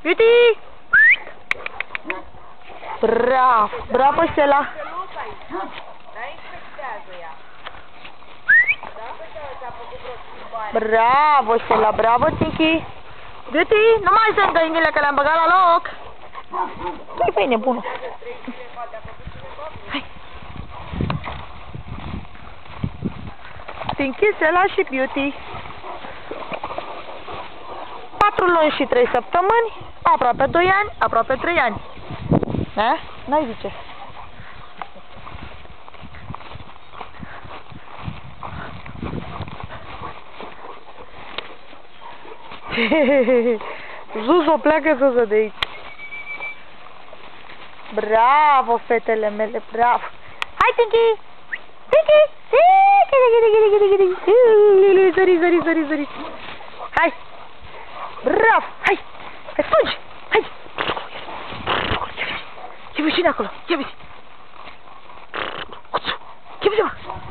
Beauty! Bravo! Bravo, Stella! Bravo, Stella! Bravo, Tinky! Beauty! Nu mai sunt găinile că le-am băgat la loc! Tu-i pe nebună! Hai! Tinky, Stella și Beauty! 4 luni și 3 săptămâni, aproape 2 ani, aproape 3 ani. Da? N-ai zice. Zuzo, pleacă Zuzo de aici. Bravo, fetele mele, bravo. Hai, Tinky! Tinky! Zări. Hai! Bravo! Hai! Hai, fugi! Hai! Ia vezi cine acolo! Ia vezi! Ia vezi, mă!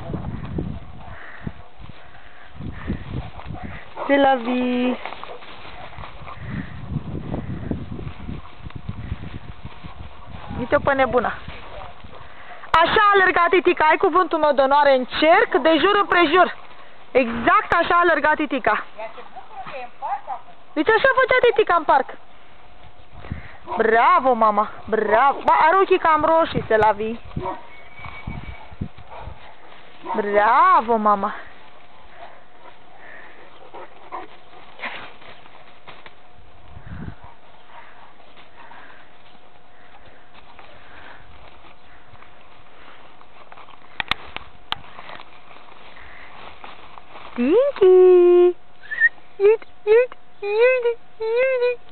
C'est la vie! Uite-o pe nebuna! Așa a alergat Titica, ai cuvântul meu de onoare în cerc, de jur împrejur. Exact așa a alergat Titica. Deci așa făcea Titica în parc. Bravo, mama, bravo. Ba, are ochii cam roșii, se la vii. Bravo, mama. Tinky! Iude.